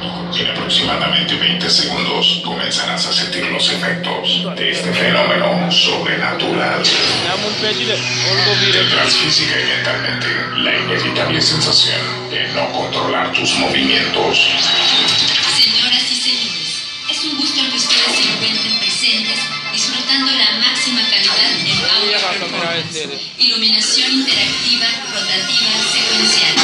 En aproximadamente 20 segundos comenzarás a sentir los efectos de este fenómeno sobrenatural. Tendrás física y mentalmente la inevitable sensación de no controlar tus movimientos. Señoras y señores, es un gusto que ustedes se encuentren presentes, disfrutando la máxima calidad en audio performance, iluminación interactiva, rotativa, secuencial.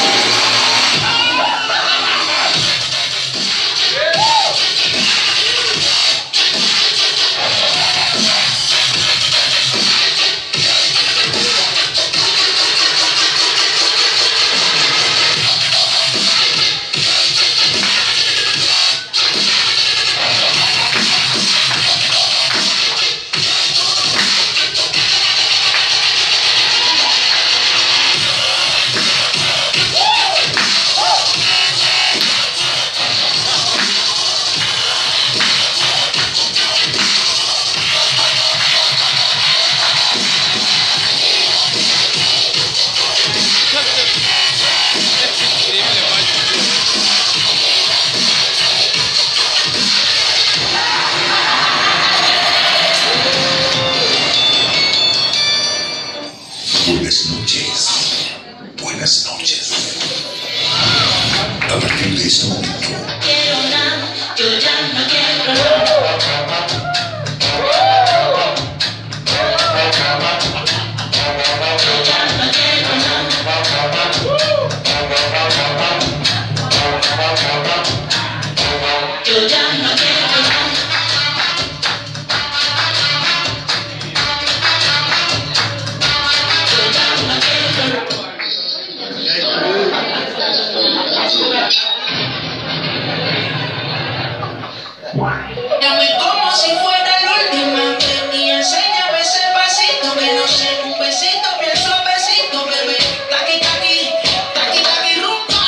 Buenas noches. Buenas noches. A partir de este momento. Quiero nada, yo ya no quiero nada. Yo ya no quiero nada. Yo ya no quiero nada. Dame como si fuera la última vez y enséñame ese pasito que no sé, un besito bien suavecito, bebé. Taqui, taqui, taqui, taqui, rumba.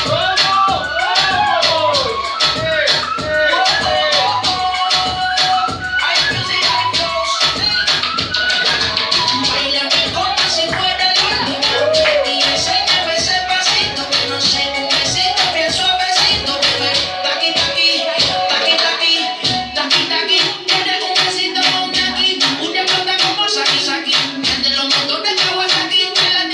Hay music, hay flows. Báilame como si fuera la última vez y enséñame ese pasito que no sé, un besito bien suavecito, bebé. Taqui, taqui, taqui, taqui. Taqui, taqui, tienes un besito con aquí, una plata como Saki Saki, de los motores Kawasaki, de la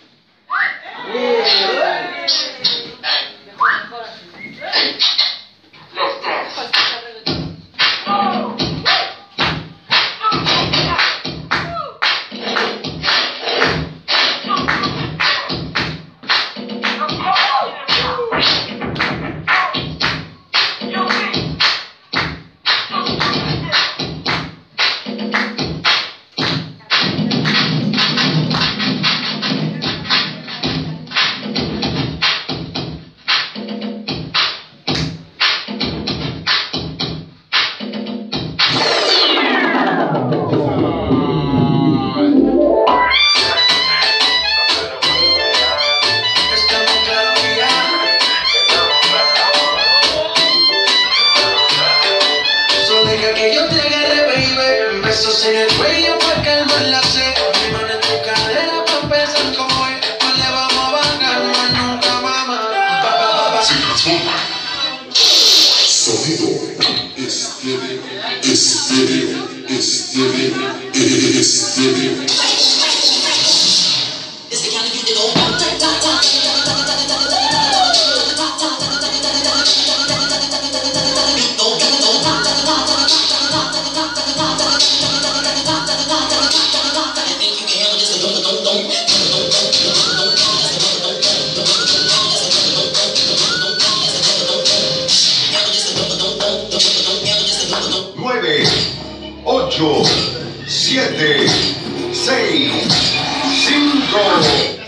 que yo te agarre, baby. Besos en el cuello pa' calmar la sed. Mi mano en tu cadera pa' empezar como es. No le vamos a bajar más nunca, mamá. Se transforma. Sonido estéreo. Estéreo. Estéreo. Estéreo. It's the kind of beat that go ta ta ta ta ta ta ta ta ta. Nueve, 8, 7, 6, 5.